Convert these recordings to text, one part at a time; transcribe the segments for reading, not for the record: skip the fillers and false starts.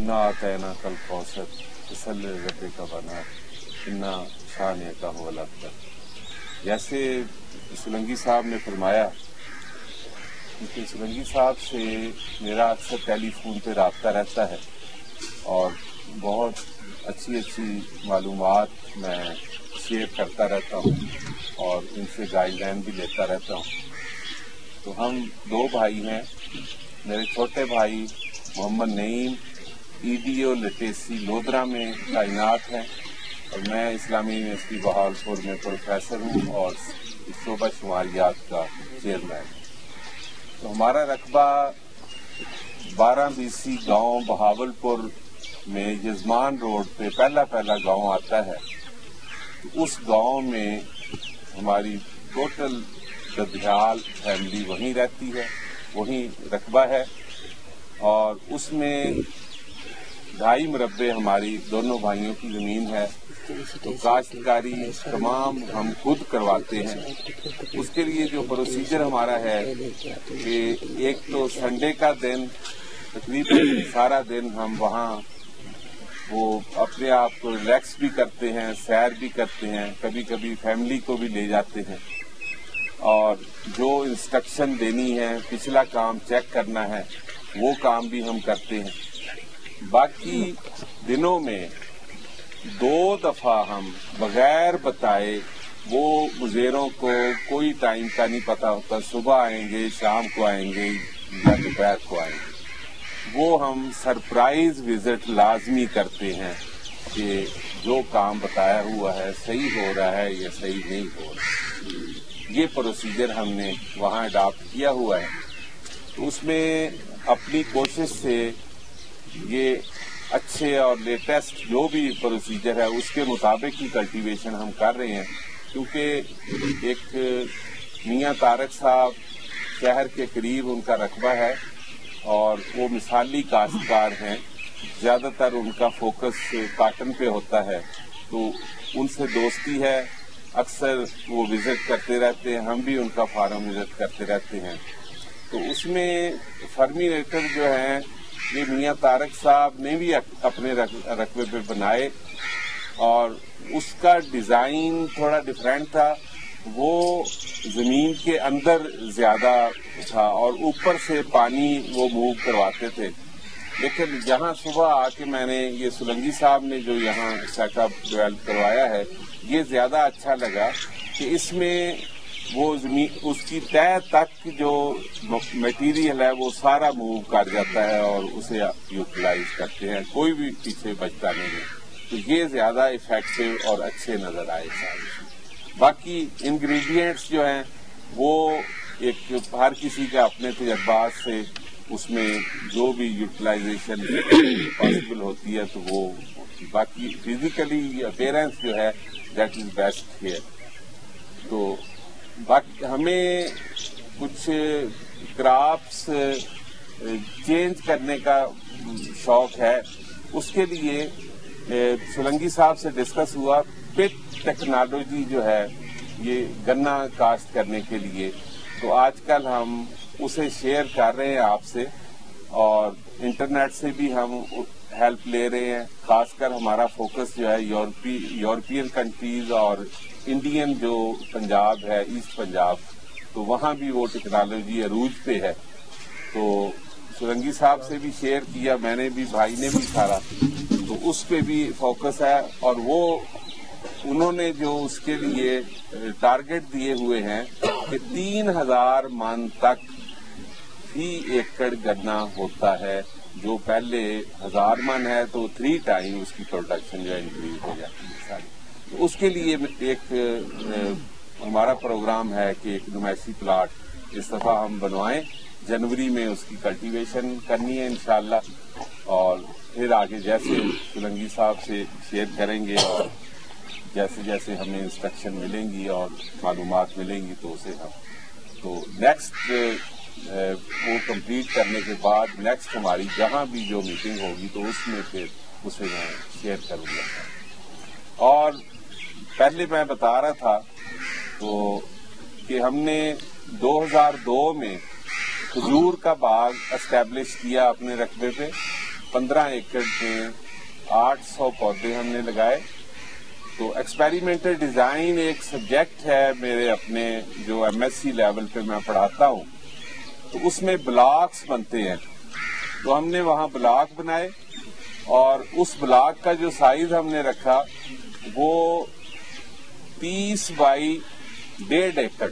انا آتینا کل کوثر فصلی لربک وانحر انا شانئک هو الابتر. جیسے سولنگی صاحب نے فرمایا، کیونکہ سولنگی صاحب سے میرا اکثر ٹیلی فون پہ رابطہ رہتا ہے اور بہت اچھی معلومات میں شیئر کرتا رہتا ہوں اور ان سے گائیڈ لائن بھی لیتا رہتا ہوں. تو ہم دو بھائی ہیں. میرے چھوٹے بھائی محمد نعیم EDO لٹریسی لودھرا میں تعینات ہیں اور میں اسلامی یونیورسٹی بہاولپور میں پروفیسر ہوں اور شعبہ شماریات کا چیئرمین. تو ہمارا رقبہ 12 BC گاؤں بہاولپور میں یزمان روڈ پہ پہلا گاؤں آتا ہے. اس گاؤں میں ہماری ٹوٹل ددھیال فیملی وہیں رہتی ہے، وہیں رقبہ ہے اور اس میں 2.5 مربع ہماری دونوں بھائیوں کی زمین ہے. تو کاشتکاری تمام ہم خود کرواتے ہیں. اس کے لیے جو پروسیجر ہمارا ہے کہ ایک تو سنڈے کا دن تقریباً سارا دن ہم وہاں وہ اپنے آپ کو ریلیکس بھی کرتے ہیں، سیر بھی کرتے ہیں، کبھی کبھی فیملی کو بھی لے جاتے ہیں اور جو انسٹرکشن دینی ہے، پچھلا کام چیک کرنا ہے، وہ کام بھی ہم کرتے ہیں. باقی دنوں میں 2 دفعہ ہم بغیر بتائے، وہ مزیروں کو کوئی ٹائم کا نہیں پتا ہوتا، صبح آئیں گے، شام کو آئیں گے یا دوپہر کو آئیں گے، وہ ہم سرپرائز وزٹ لازمی کرتے ہیں کہ جو کام بتایا ہوا ہے صحیح ہو رہا ہے یا صحیح نہیں ہو رہا. یہ پروسیجر ہم نے وہاں اڈاپٹ کیا ہوا ہے. تو اس میں اپنی کوشش سے یہ اچھے اور لیٹسٹ جو بھی پروسیجر ہے اس کے مطابق ہی کلٹیویشن ہم کر رہے ہیں. کیونکہ ایک میاں طارق صاحب شہر کے قریب ان کا رقبہ ہے اور وہ مثالی کاشتکار ہیں. زیادہ تر ان کا فوکس کاٹن پہ ہوتا ہے، تو ان سے دوستی ہے. اکثر وہ وزٹ کرتے رہتے ہیں، ہم بھی ان کا فارم وزٹ کرتے رہتے ہیں. تو اس میں فرمینیٹر جو ہیں یہ میاں طارق صاحب نے بھی اپنے رقبے پہ بنائے اور اس کا ڈیزائن تھوڑا ڈفرینٹ تھا. وہ زمین کے اندر زیادہ تھا اور اوپر سے پانی وہ موو کرواتے تھے. لیکن جہاں صبح آ کے میں نے یہ سولنگی صاحب نے جو یہاں سیٹ اپ ڈیولپ کروایا ہے، یہ زیادہ اچھا لگا کہ اس میں وہ زمین اس کی تہ تک جو میٹیریل ہے وہ سارا موو کر جاتا ہے اور اسے یوٹیلائز کرتے ہیں، کوئی بھی پیچھے بچتا نہیں ہے. تو یہ زیادہ افیکٹو اور اچھے نظر آئے سارے. باقی انگریڈینٹس جو ہیں وہ ایک ہر کسی کا اپنے تجربات سے اس میں جو بھی یوٹیلائزیشن پاسبل ہوتی ہے تو وہ باقی فزیکلی اپیرنس جو ہے دیٹ از بیسٹ ہیئر. تو باقی ہمیں کچھ کرافٹس چینج کرنے کا شوق ہے. اس کے لیے سولنگی صاحب سے ڈسکس ہوا پٹ ٹیکنالوجی جو ہے یہ گنا کاشت کرنے کے لیے. تو آج کل ہم اسے شیئر کر رہے ہیں آپ سے اور انٹرنیٹ سے بھی ہم ہیلپ لے رہے ہیں. خاص کر ہمارا فوکس جو ہے یورپین کنٹریز اور انڈین جو پنجاب ہے، ایسٹ پنجاب، تو وہاں بھی وہ ٹیکنالوجی عروج پہ ہے. تو سولنگی صاحب سے بھی شیئر کیا میں نے بھی، بھائی نے بھی سارا، تو اس پہ بھی فوکس ہے. اور وہ انہوں نے جو اس کے لیے ٹارگٹ دیے ہوئے ہیں کہ 3000 من تک فی ایکڑ گنا ہوتا ہے. جو پہلے 1000 من ہے تو 3 ٹائم اس کی پروڈکشن جو ہے انکریز ہو جاتی ہے ساری. تو اس کے لیے ایک ہمارا پروگرام ہے کہ ایک نمائشی پلاٹ اس دفعہ ہم بنوائیں. جنوری میں اس کی کلٹیویشن کرنی ہے انشاءاللہ اور پھر آگے جیسے سولنگی صاحب سے شیئر کریں گے اور جیسے جیسے ہمیں انسٹرکشن ملیں گی اور معلومات ملیں گی تو اسے ہم تو نیکسٹ وہ کمپلیٹ کرنے کے بعد نیکسٹ ہماری جہاں بھی جو میٹنگ ہوگی تو اس میں پھر اسے میں شیئر کروں گا. اور پہلے میں بتا رہا تھا تو کہ ہم نے 2002 میں کھجور کا باغ اسٹیبلش کیا اپنے رقبے پہ 15 एकड़ में 800 पौधे हमने लगाए। तो एक्सपेरिमेंटल डिजाइन एक सब्जेक्ट है मेरे अपने जो एमएससी लेवल पे मैं पढ़ाता हूँ, तो उसमें ब्लॉक्स बनते हैं। तो हमने वहाँ ब्लॉक बनाए और उस ब्लॉक का जो साइज हमने रखा वो 30 बाई 1.5 एकड़,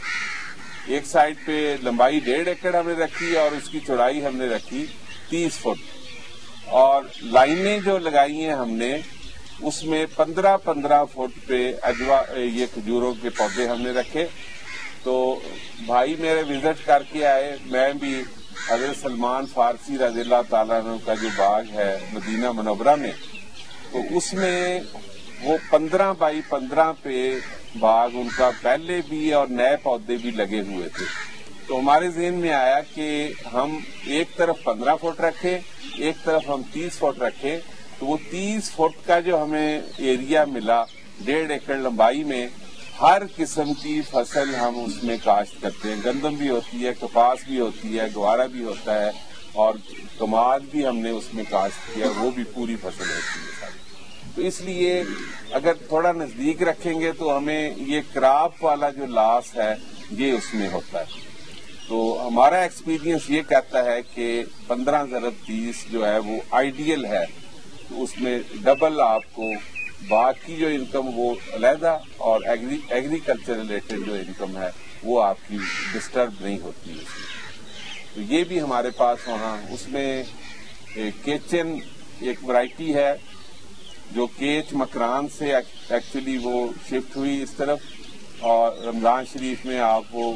एक साइड पे लंबाई 1.5 एकड़ हमने रखी और उसकी चौड़ाई हमने रखी 30 फुट, और लाइनें जो लगाई हैं हमने उसमें 15-15 फुट पे अजवा ये खजूरों के पौधे हमने रखे। तो भाई मेरे विजिट करके आए, मैं भी हज़रत सलमान फारसी रज़ियल्लाहु ताला अन्हु का जो बाग है मदीना मुनव्वरा में, तो उसमें वो 15 बाई 15 पे बाग उनका पहले भी और नए पौधे भी लगे हुए थे। तो हमारे ज़हन में आया कि हम एक तरफ 15 फुट रखें, एक तरफ हम 30 फुट रखें। तो वो 30 फुट का जो हमें एरिया मिला 1.5 एकड़ लंबाई में, हर किस्म की फसल हम उसमें काश्त करते हैं। गंदम भी होती है, कपास भी होती है, ग्वारा भी होता है और कमाद भी हमने उसमें काश्त किया, वो भी पूरी फसल होती है सारी। तो इसलिए अगर थोड़ा नजदीक रखेंगे तो हमें ये क्रॉप वाला जो लॉस है ये उसमें होता है। तो हमारा एक्सपीरियंस ये कहता है कि 15x30 जो है वो आइडियल है। तो उसमें डबल आपको बाकी जो इनकम वो अलहदा और एग्रीकल्चर रिलेटेड जो इनकम है वो आपकी डिस्टर्ब नहीं होती है उसमें। तो ये भी हमारे पास वहाँ उसमें केचन एक वैरायटी है जो केच मकरान से एक्चुअली वो शिफ्ट हुई इस तरफ, और रमजान शरीफ में आप वो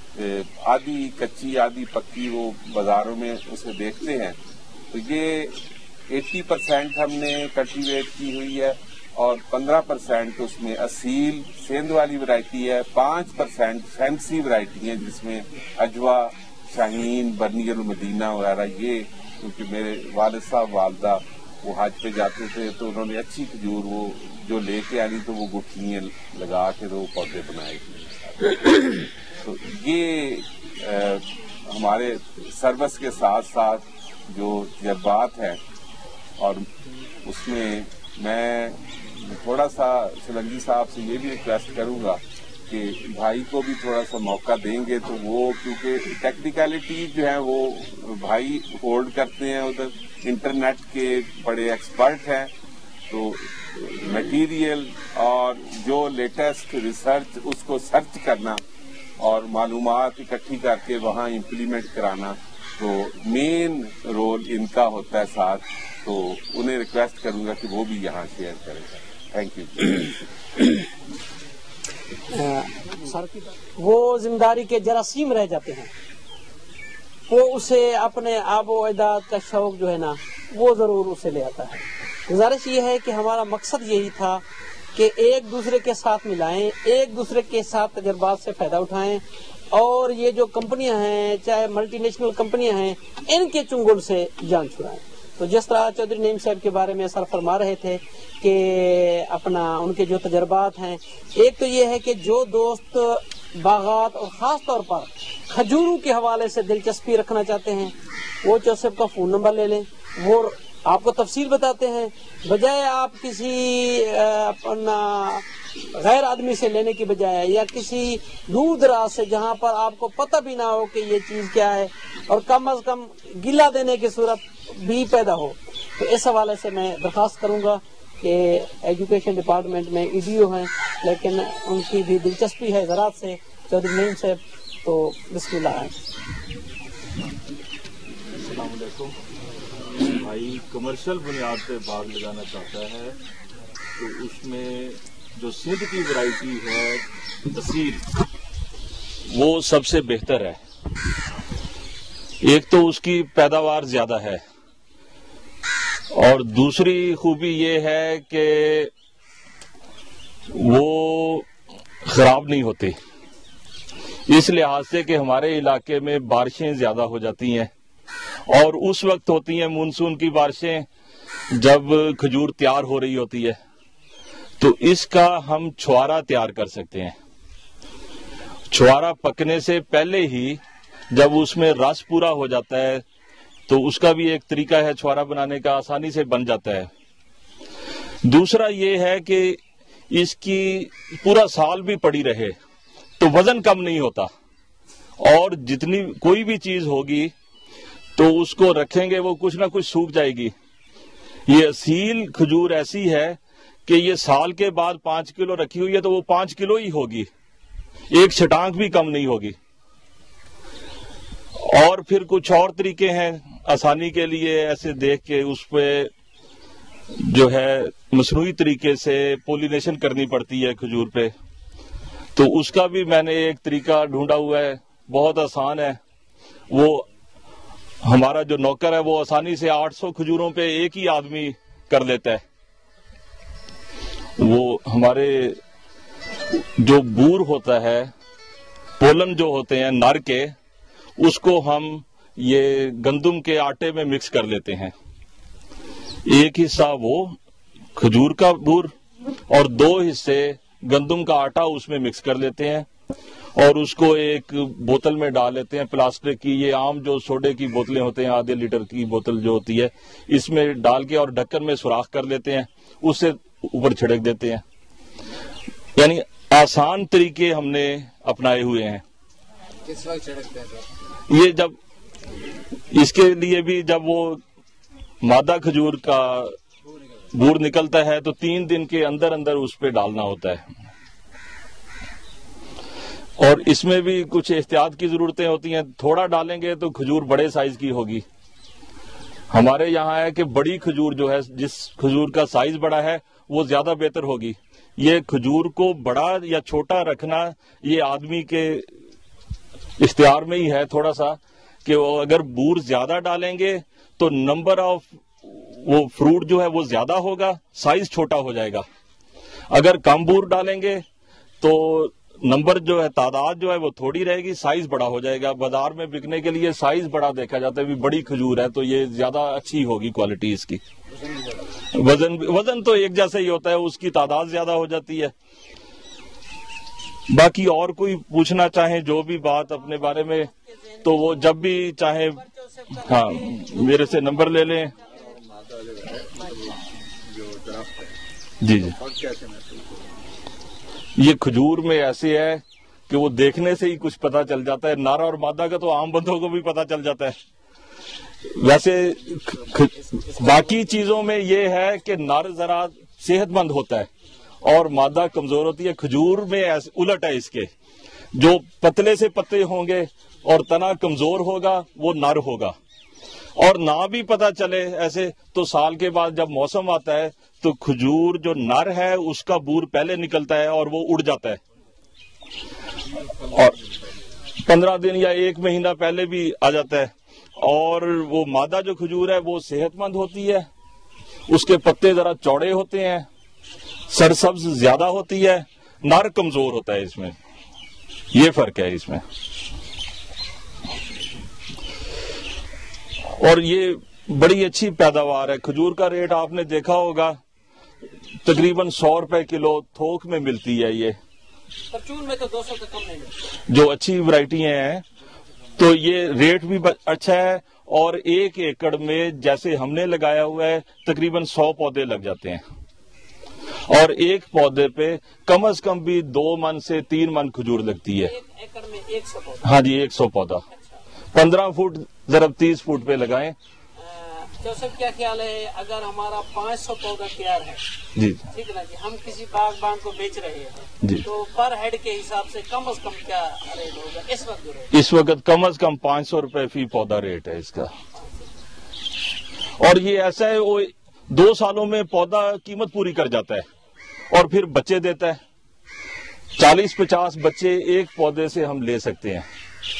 आधी कच्ची आधी पक्की वो बाजारों में उसे देखते हैं। तो ये 80% हमने कल्टीवेट की हुई है और 15% उसमें असील सेंध वाली वैरायटी है, 5% फैंसी वैरायटी है जिसमें अजवा, शाहीन, बर्नियल मदीना वगैरह। ये क्योंकि मेरे वालिद साहब वालदा वो हज पे जाते थे तो उन्होंने अच्छी खजूर वो जो लेके आनी तो वो गुठलियाँ लगा के तो पौधे बनाए थे। तो ये हमारे सर्विस के साथ साथ जो तजर्बात हैं, और उसमें मैं थोड़ा सा शिलंगी साहब से ये भी रिक्वेस्ट करूंगा कि भाई को भी थोड़ा सा मौका देंगे तो वो, क्योंकि टेक्निकलिटी जो है वो भाई होल्ड करते हैं, उधर इंटरनेट के बड़े एक्सपर्ट हैं। तो मटेरियल और जो लेटेस्ट रिसर्च उसको सर्च करना और मालूमात इकट्ठी करके वहाँ इम्प्लीमेंट कराना, तो मेन रोल इनका होता है साथ। तो उन्हें रिक्वेस्ट करूंगा कि वो भी यहाँ शेयर करें। Thank you. वो जिम्मेदारी के जरासीम रह जाते हैं, वो उसे अपने आबो अजाद का शौक जो है ना वो जरूर उसे ले आता है। गुजारिश ये है कि हमारा मकसद यही था कि एक दूसरे के साथ मिलाएं, एक दूसरे के साथ तजर्बात से फायदा उठाएं, और ये जो कंपनियां हैं चाहे मल्टीनेशनल कंपनियां हैं इनके चुंगल से जान छुड़ाएं। तो जिस तरह चौधरी नईम साहब के बारे में सर फरमा रहे थे कि अपना उनके जो तजर्बात हैं, एक तो ये है कि जो दोस्त बागात और ख़ास तौर पर खजूरों के हवाले से दिलचस्पी रखना चाहते हैं वो जोसेफ का फ़ोन नंबर ले लें, वो आपको तफसील बताते हैं। बजाय आप किसी अपना गैर आदमी से लेने की बजाय या किसी दूर दराज से जहाँ पर आपको पता भी ना हो कि ये चीज़ क्या है और कम अज कम गिला देने की सूरत भी पैदा हो, तो इस हवाले से मैं दरख्वास्त करूँगा कि एजुकेशन डिपार्टमेंट में ईडीओ हैं लेकिन उनकी भी दिलचस्पी है ज़रात से चौधरी नईम साहब, तो बिस्मिल्लाह है। अस्सलाम वालेकुम। भाई कमर्शियल बुनियाद पे बाग लगाना चाहता है तो उसमें जो सिंध की वैरायटी है तसीर वो सबसे बेहतर है। एक तो उसकी पैदावार ज्यादा है और दूसरी खूबी ये है कि वो खराब नहीं होती, इस लिहाज से कि हमारे इलाके में बारिशें ज्यादा हो जाती हैं और उस वक्त होती हैं मानसून की बारिशें जब खजूर तैयार हो रही होती है, तो इसका हम छुआरा तैयार कर सकते हैं। छुआरा पकने से पहले ही जब उसमें रस पूरा हो जाता है تو اس کا بھی ایک طریقہ ہے چھوارا بنانے کا, آسانی سے بن جاتا ہے. دوسرا یہ ہے کہ اس کی پورا سال بھی پڑی رہے تو وزن کم نہیں ہوتا, اور جتنی کوئی بھی چیز ہوگی تو اس کو رکھیں گے وہ کچھ نہ کچھ سوکھ جائے گی. یہ اصیل کھجور ایسی ہے کہ یہ سال کے بعد 5 کلو رکھی ہوئی ہے تو وہ 5 کلو ہی ہوگی, ایک چھٹانک بھی کم نہیں ہوگی. اور پھر کچھ اور طریقے ہیں آسانی کے لیے, ایسے دیکھ کے اس پہ جو ہے مصنوعی طریقے سے پولینیشن کرنی پڑتی ہے کھجور پہ, تو اس کا بھی میں نے ایک طریقہ ڈھونڈا ہوا ہے, بہت آسان ہے. وہ ہمارا جو نوکر ہے وہ آسانی سے 800 کھجوروں پہ ایک ہی آدمی کر لیتا ہے. وہ ہمارے جو بور ہوتا ہے, پولن جو ہوتے ہیں نر کے, اس کو ہم یہ گندم کے آٹے میں مکس کر لیتے ہیں. ایک حصہ وہ کھجور کا بور اور 2 حصے گندم کا آٹا اس میں مکس کر لیتے ہیں, اور اس کو ایک بوتل میں ڈال لیتے ہیں پلاسٹک کی. یہ عام جو سوڈے کی بوتلیں ہوتے ہیں, آدھے لیٹر کی بوتل جو ہوتی ہے, اس میں ڈال کے اور ڈھکن میں سوراخ کر لیتے ہیں, اس سے اوپر چھڑک دیتے ہیں. یعنی آسان طریقے ہم نے اپنائے ہوئے ہیں. کس وقت چھڑکتے ہیں؟ یہ جب اس کے لیے بھی جب وہ مادہ کھجور کا بور نکلتا ہے تو 3 دن کے اندر اندر اس پہ ڈالنا ہوتا ہے. اور اس میں بھی کچھ احتیاط کی ضرورتیں ہوتی ہیں. تھوڑا ڈالیں گے تو کھجور بڑے سائز کی ہوگی. ہمارے یہاں ہے کہ بڑی کھجور جو ہے, جس کھجور کا سائز بڑا ہے وہ زیادہ بہتر ہوگی. یہ کھجور کو بڑا یا چھوٹا رکھنا یہ آدمی کے اختیار میں ہی ہے تھوڑا سا, کہ وہ اگر بور زیادہ ڈالیں گے تو نمبر آف وہ فروٹ جو ہے وہ زیادہ ہوگا, سائز چھوٹا ہو جائے گا. اگر کم بور ڈالیں گے تو نمبر جو ہے, تعداد جو ہے وہ تھوڑی رہے گی, سائز بڑا ہو جائے گا. بازار میں بکنے کے لیے سائز بڑا دیکھا جاتا ہے, بھی بڑی کھجور ہے تو یہ زیادہ اچھی ہوگی کوالٹی اس کی. وزن تو ایک جیسا ہی ہوتا ہے, اس کی تعداد زیادہ ہو جاتی ہے. باقی اور کوئی پوچھنا چاہیں جو بھی بات اپنے بارے میں, تو وہ جب بھی چاہیں ہاں میرے سے نمبر لے لیں. جی جی, یہ کھجور میں ایسے ہے کہ وہ دیکھنے سے ہی کچھ پتا چل جاتا ہے. نر اور مادہ کا تو عام بندوں کو بھی پتا چل جاتا ہے. ویسے باقی چیزوں میں یہ ہے کہ نر ذرا صحت مند ہوتا ہے اور مادہ کمزور ہوتی ہے. کھجور میں الٹ ہے اس کے, جو پتلے سے پتے ہوں گے اور تنا کمزور ہوگا وہ نر ہوگا. اور نہ بھی پتا چلے ایسے تو سال کے بعد جب موسم آتا ہے تو کھجور جو نر ہے اس کا بور پہلے نکلتا ہے اور وہ اڑ جاتا ہے, اور 15 دن یا 1 مہینہ پہلے بھی آ جاتا ہے. اور وہ مادہ جو کھجور ہے وہ صحت مند ہوتی ہے, اس کے پتے ذرا چوڑے ہوتے ہیں, سرسبز زیادہ ہوتی ہے, نر کمزور ہوتا ہے. اس میں یہ فرق ہے اس میں. اور یہ بڑی اچھی پیداوار ہے. کھجور کا ریٹ آپ نے دیکھا ہوگا تقریباً 100 روپے کلو تھوک میں ملتی ہے. یہ پرچون میں تو 200 سے کم نہیں ملتی. جو اچھی ورائٹیاں ہیں تو یہ ریٹ بھی اچھا ہے. اور 1 ایکڑ میں جیسے ہم نے لگایا ہوا ہے تقریباً 100 پودے لگ جاتے ہیں, اور ایک پودے پہ کم از کم بھی 2 من سے 3 من کھجور لگتی ہے. 1 ایکڑ میں 100 پودا. ہاں جی, 100 پودا 15 فٹ ضرب 30 فٹ پہ لگائیں. جوسف کیا خیال ہے اگر ہمارا 500 پودا تیار ہے, جی ٹھیک ہے نا جی, ہم کسی باغبان کو بیچ رہے ہیں جی, تو پر ہیڈ کے حساب سے کم از کم کیا ریٹ ہوگا اس وقت جو ریٹ؟ اس وقت کم از کم 500 روپے فی پودا ریٹ ہے اس کا. اور یہ ایسا ہے وہ 2 سالوں میں پودا قیمت پوری کر جاتا ہے اور پھر بچے دیتا ہے. 40-50 بچے ایک پودے سے ہم لے سکتے ہیں.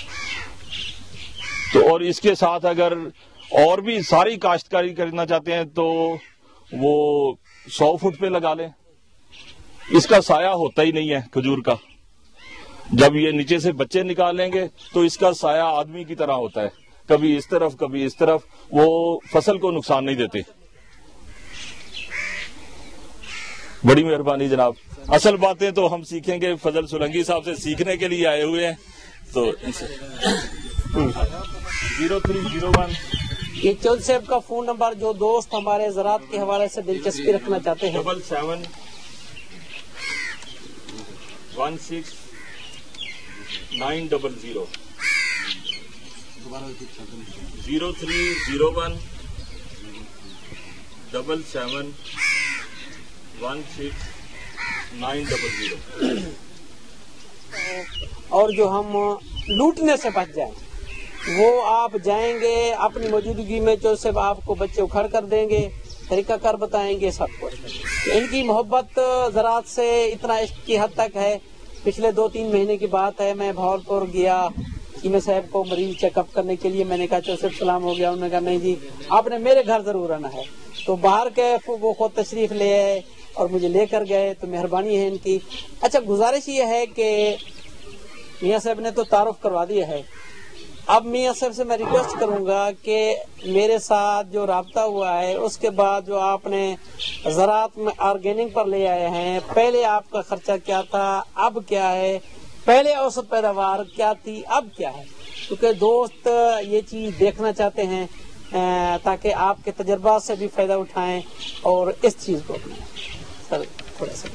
تو اور اس کے ساتھ اگر اور بھی ساری کاشتکاری کرنا چاہتے ہیں تو وہ 100 فٹ پہ لگا لیں. اس کا سایہ ہوتا ہی نہیں ہے کھجور کا. جب یہ نیچے سے بچے نکالیں گے تو اس کا سایہ آدمی کی طرح ہوتا ہے, کبھی اس طرف کبھی اس طرف. وہ فصل کو نقصان نہیں دیتے. بڑی مہربانی جناب. اصل باتیں تو ہم سیکھیں گے, فضل سولنگی صاحب سے سیکھنے کے لیے آئے ہوئے ہیں. تو 0301 یہ چودھری صاحب کا فون نمبر جو دوست ہمارے زراعت کے حوالے سے دلچسپی رکھنا چاہتے ہیں 771690 0301 771690 اور جو ہم لوٹنے سے بچ جائیں وہ آپ جائیں گے اپنی موجودگی میں جو صرف آپ کو بچے اکھڑ کر دیں گے، طریقہ کار بتائیں گے سب کچھ. ان کی محبت زراعت سے اتنا عشق کی حد تک ہے. پچھلے 2-3 مہینے کی بات ہے، میں بھاولپور گیا چیمے صاحب کو مریض چیک اپ کرنے کے لیے. میں نے کہا صرف سلام ہو گیا. انہوں نے کہا نہیں جی آپ نے میرے گھر ضرور آنا ہے. تو باہر کے وہ خود تشریف لے آئے اور مجھے لے کر گئے، تو مہربانی ہے ان کی. اچھا گزارش یہ ہے کہ میاں صاحب نے تو تعارف کروا دیا ہے، اب میاں صاحب سے میں ریکویسٹ کروں گا کہ میرے ساتھ جو رابطہ ہوا ہے اس کے بعد جو آپ نے زراعت میں آرگینک پر لے آئے ہیں، پہلے آپ کا خرچہ کیا تھا، اب کیا ہے، پہلے اوسط پیداوار کیا تھی، اب کیا ہے، کیونکہ دوست یہ چیز دیکھنا چاہتے ہیں تاکہ آپ کے تجربات سے بھی فائدہ اٹھائیں اور اس چیز کو اپنائیں. سر تھوڑا سا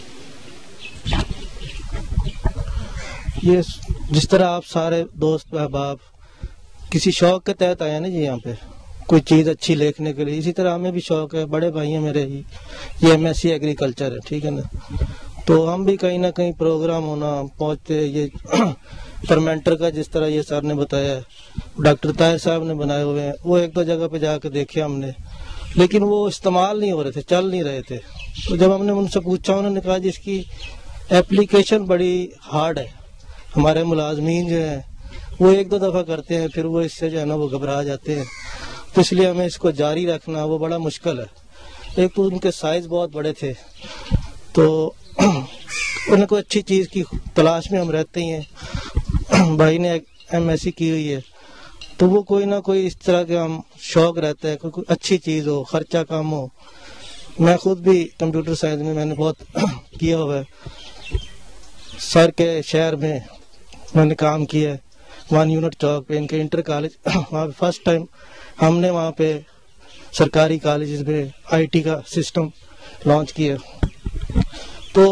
یہ جس طرح آپ سارے دوست احباب کسی شوق کے تحت آئے ہیں نا جی یہاں پہ کوئی چیز اچھی لکھنے کے لیے، اسی طرح ہمیں بھی شوق ہے. بڑے بھائی ہیں میرے ہی، یہ MSc ایگریکلچر ہے، ٹھیک ہے نا. تو ہم بھی کہیں نہ کہیں پروگرام ہونا پہنچتے. یہ فرمنٹر کا جس طرح یہ سر نے بتایا، ڈاکٹر طاہر صاحب نے بنائے ہوئے ہیں، وہ 1-2 جگہ پہ جا کے دیکھے ہم نے، لیکن وہ استعمال نہیں ہو رہے تھے، چل نہیں رہے تھے. تو جب ہم نے ان سے پوچھا، انہوں نے کہا جی اس کی اپلیکیشن بڑی ہارڈ ہے. ہمارے ملازمین جو ہیں وہ 1-2 دفعہ کرتے ہیں، پھر وہ اس سے جو ہے نا وہ گھبرا جاتے ہیں. تو اس لیے ہمیں اس کو جاری رکھنا وہ بڑا مشکل ہے. ایک تو ان کے سائز بہت بڑے تھے، تو ان کو اچھی چیز کی تلاش میں ہم رہتے ہی ہیں. بھائی نے MSc کی ہوئی ہے، تو وہ کوئی نہ کوئی اس طرح کے ہم شوق رہتا ہے، کوئی اچھی چیز ہو، خرچہ کم ہو. میں خود بھی کمپیوٹر سائنس میں نے بہت کیا ہوا ہے. سر کے شہر میں میں نے کام کیا ہے، 1 یونٹ چوک پہ ان کے انٹر کالج، وہاں پہ فرسٹ ٹائم ہم نے وہاں پہ سرکاری کالجز میں IT کا سسٹم لانچ کیا. تو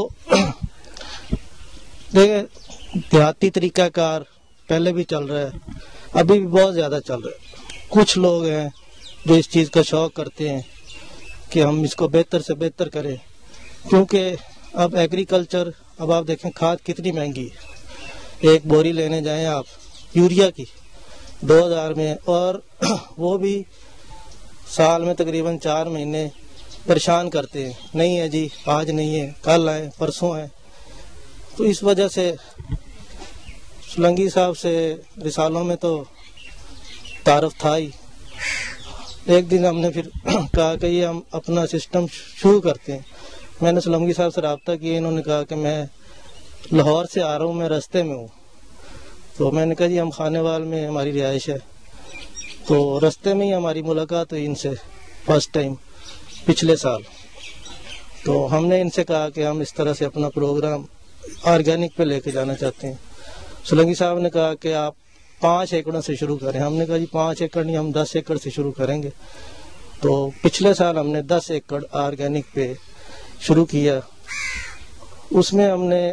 دیکھیں دیہاتی طریقہ کار پہلے بھی چل رہا ہے، ابھی بھی بہت زیادہ چل رہا ہے. کچھ لوگ ہیں جو اس چیز کا شوق کرتے ہیں کہ ہم اس کو بہتر سے بہتر کریں، کیونکہ اب ایگریکلچر، اب آپ دیکھیں کھاد کتنی مہنگی ہے. ایک بوری لینے جائیں آپ یوریا کی 2000 میں، اور وہ بھی سال میں تقریباً 4 مہینے پریشان کرتے ہیں. نہیں ہے جی، آج نہیں ہے، کل آئے، پرسوں ہے. تو اس وجہ سے سولنگی صاحب سے رسالوں میں تو تعارف تھا ہی. ایک دن ہم نے پھر کہا کہ یہ ہم اپنا سسٹم شروع کرتے ہیں. میں نے سولنگی صاحب سے رابطہ کیا، انہوں نے کہا کہ میں لاہور سے آ رہا ہوں، میں رستے میں ہوں. تو میں نے کہا جی ہم خانے وال میں ہماری رہائش ہے. تو رستے میں ہی ہماری ملاقات ہوئی ان سے فرسٹ ٹائم پچھلے سال. تو ہم نے ان سے کہا کہ ہم اس طرح سے اپنا پروگرام آرگینک پہ لے کے جانا چاہتے ہیں. سولنگی صاحب نے کہا کہ آپ 5 ایکڑوں سے شروع کریں. ہم نے کہا جی 5 ایکڑ نہیں، ہم 10 ایکڑ سے شروع کریں گے. تو پچھلے سال ہم نے 10 ایکڑ آرگینک پہ شروع کیا. اس میں ہم نے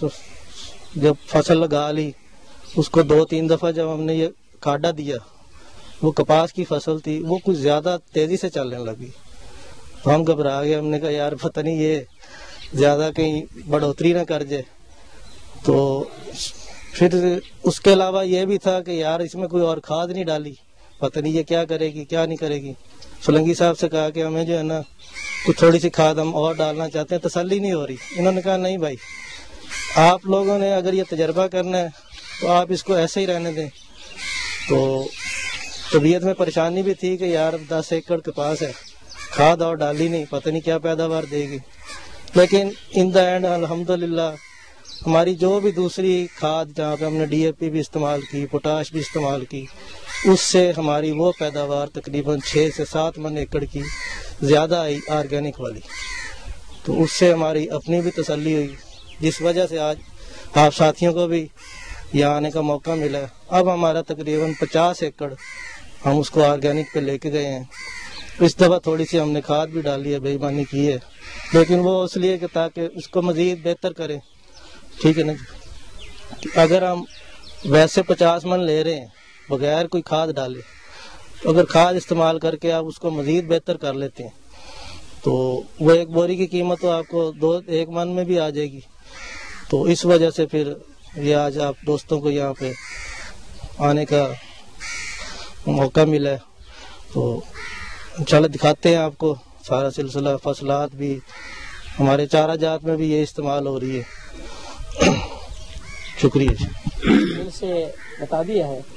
جب فصل لگا لی، اس کو 2-3 دفعہ جب ہم نے یہ کاٹا دیا، وہ کپاس کی فصل تھی، وہ کچھ زیادہ تیزی سے چلنے لگی. تو ہم گھبرا گئے. ہم نے کہا یار پتہ نہیں یہ زیادہ کہیں بڑھوتری نہ کر جائے. تو پھر اس کے علاوہ یہ بھی تھا کہ یار اس میں کوئی اور کھاد نہیں ڈالی، پتہ نہیں یہ کیا کرے گی کیا نہیں کرے گی. سولنگی صاحب سے کہا کہ ہمیں جو ہے نا کچھ تھوڑی سی کھاد ہم اور ڈالنا چاہتے ہیں، تسلی نہیں ہو رہی. انہوں نے کہا نہیں بھائی، آپ لوگوں نے اگر یہ تجربہ کرنا ہے تو آپ اس کو ایسے ہی رہنے دیں. تو طبیعت میں پریشانی بھی تھی کہ یار 10 ایکڑ کے پاس ہے، کھاد اور ڈالی نہیں، پتہ نہیں کیا پیداوار دے گی. لیکن ان دا اینڈ الحمدللہ ہماری جو بھی دوسری کھاد جہاں پہ ہم نے DAP بھی استعمال کی، پوٹاش بھی استعمال کی، اس سے ہماری وہ پیداوار تقریباً 6 سے 7 من ایکڑ کی زیادہ آئی آرگینک والی. تو اس سے ہماری اپنی بھی تسلی ہوئی، جس وجہ سے آج آپ ساتھیوں کو بھی یہاں آنے کا موقع ملا. اب ہمارا تقریباً 50 ایکڑ हम उसको ऑर्गेनिक पे लेके गए हैं। इस दफ़ा थोड़ी सी हमने खाद भी डाली है, बेईमानी की है, लेकिन वो इसलिए कि ताकि उसको मज़ीद बेहतर करें। ठीक है ना जी। अगर हम वैसे 50 मन ले रहे हैं बगैर कोई खाद डाले, तो अगर खाद इस्तेमाल करके आप उसको मज़ीद बेहतर कर लेते हैं तो वो एक बोरी की कीमत तो आपको 1 मन में भी आ जाएगी। तो इस वजह से फिर ये आज आप दोस्तों को यहाँ पे आने का मौका मिला है, तो इंशाल्लाह दिखाते हैं आपको सारा सिलसिला। फसलात भी हमारे चारा जात में भी ये इस्तेमाल हो रही है। शुक्रिया जी। इनसे बता दिया है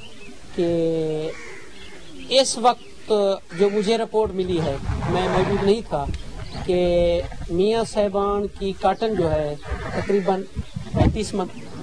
कि इस वक्त जो मुझे रिपोर्ट मिली है, मैं मौजूद नहीं था, कि मियाँ साहिबान की काटन जो है तकरीबन 35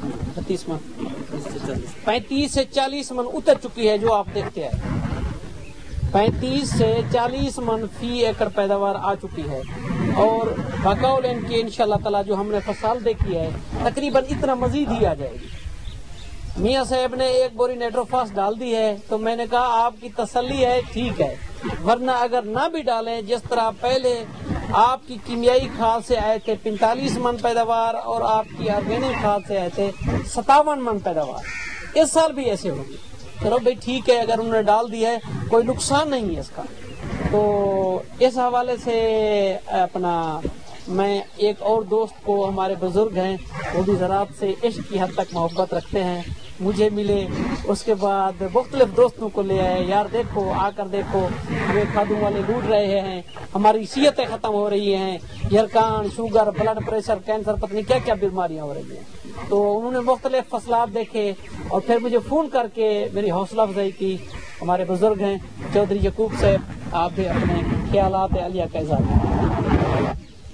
से 40 मन उतर चुकी है, जो आप देखते हैं 35 से 40 मन फी एकड़ पैदावार आ चुकी है। और बकौल इनकी इंशाल्लाह ताला जो हमने फसल देखी है तकरीबन इतना मजीद ही आ जाएगी। मियाँ साहब ने 1 बोरी नाइट्रोफास डाल दी है, तो मैंने कहा आपकी तसल्ली है, ठीक है, वरना अगर ना भी डालें, जिस तरह पहले आपकी कीमियाई खाद से आए थे 45 मन पैदावार और आपकी ऑर्गेनिक खाद से आए थे 57 मन पैदावार, इस साल भी ऐसे होगी। चलो भाई ठीक है, अगर उन्होंने डाल दिया है कोई नुकसान नहीं है इसका। तो इस हवाले से अपना मैं एक और दोस्त को, हमारे बुजुर्ग हैं, वो भी ज़राअत से इश्क की हद तक मोहब्बत रखते हैं, मुझे मिले, उसके बाद मुख्तलिफ दोस्तों को ले आए, यार देखो, आकर देखो, हमें खादों वाले लूट रहे हैं, हमारी सेहतें ख़त्म हो रही हैं, यरकान, शुगर, ब्लड प्रेशर, कैंसर, पता नहीं क्या क्या बीमारियां हो रही हैं। तो उन्होंने मुख्तलिफ फसलात देखे और फिर मुझे फ़ोन करके मेरी हौसला अफजाई की। हमारे बुजुर्ग हैं चौधरी यकूब साहब, आप भी अपने ख्यालात अलिया का इज़हार करें।